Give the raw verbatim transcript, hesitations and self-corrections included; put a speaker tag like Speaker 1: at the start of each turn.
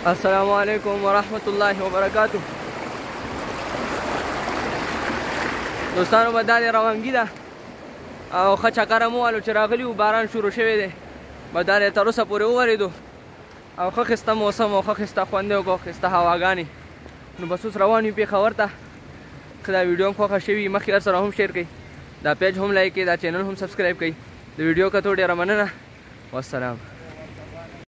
Speaker 1: السلام علیکم ورحمت الله وبرکاتو. دوستانو به دا د روانګي ده او ښه چکره مو والو چې راغلي وو، باران شروع شوی دی. به دا دی تر اوسه پورې وورېدو او ښه ښایسته موسم او ښه ښایسته خوند دی او ښایسته هواګانې. نو بس اوس روان یو پېښور ته. که دا ویډیو هم خوښه شوي مخکې هر سره هم شیر کړئ، دا پیج هم لایک کړئ، دا چینل هم سبسکرایب کړئ. د ویډیو کتو ډېره مننه. والسلام.